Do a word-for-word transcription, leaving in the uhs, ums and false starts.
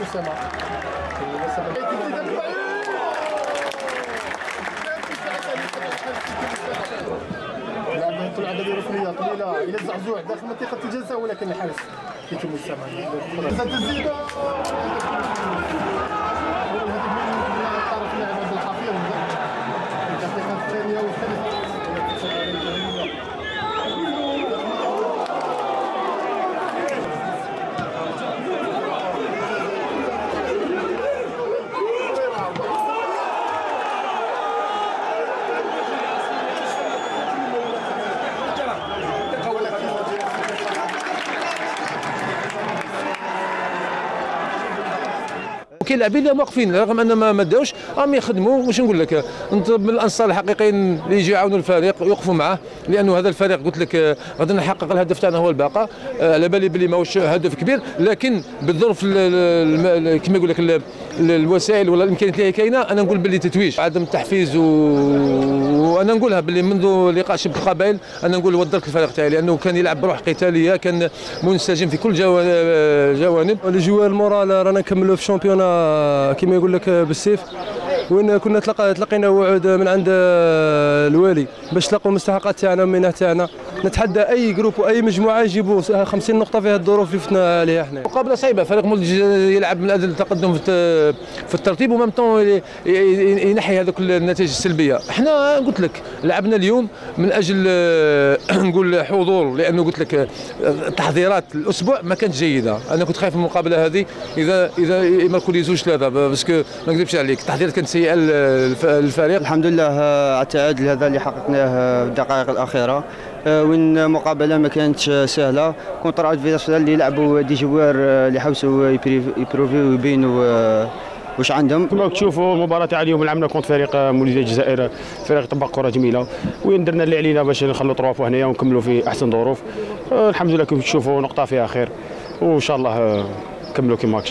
أسامة. لاعب طلع هذه ركنيه طويله الى الزعزوع داخل منطقه الجزاء، ولكن الحارس يتم السمع. تسديده الهدف من طرف اللاعب عبد الحفيظ في الدقيقه الثانيه والثالثه. كاين لاعبين اللي واقفين رغم ان ما داوش راهم يخدموا. واش نقول لك، نطلب من الانصار الحقيقيين اللي يجوا يعاونوا الفريق يوقفوا معاه، لانه هذا الفريق قلت لك غادي نحقق الهدف تاعنا هو البقاء. على بالي بلي ماهوش هدف كبير، لكن بالظروف كما يقول لك الوسائل ولا الامكانيات اللي كاينه، انا نقول باللي تتويج عدم التحفيز و... وانا نقولها باللي منذ لقاء شبه القبائل انا نقول ودرت الفريق تاعي، لانه كان يلعب بروح قتاليه، كان منسجم في كل جوانب. الجوار المورال رانا نكملوا في الشامبيونا كما يقول لك بالسيف، وين كنا تلقى تلقينا وعود من عند الوالي باش نلقوا المستحقات تاعنا والمنح تاعنا. نتحدى اي جروب واي مجموعه يجيبوا خمسين نقطه في هذه الظروف اللي فتنا عليها احنا. مقابله صعيبه، فريق مولد يلعب من اجل التقدم في الترتيب ومام طون ينحي هذوك النتائج السلبيه. احنا قلت لك لعبنا اليوم من اجل نقول حضور، لانه قلت لك تحضيرات الاسبوع ما كانت جيده. انا كنت خايف من المقابله هذه اذا اذا يمركوا لي زوج ثلاثه، باسكو ما نكذبش عليك التحضيرات كانت سيئه للفريق. الحمد لله على التعادل هذا اللي حققناه في الدقائق الاخيره، وين مقابله ما كانتش سهله. كونتر فيسال اللي لعبوا دي جوار اللي حاولوا يبروفي ويبينوا واش عندهم. كما تشوفوا المباراه تاع اليوم لعبنا كونت فريق مولوديه الجزائر، فريق طبق كره جميله، وين درنا اللي علينا باش نخلوا طروافو هنايا ونكملوا في احسن ظروف. الحمد لله كما تشوفوا نقطه فيها خير، وان شاء الله نكملوا كما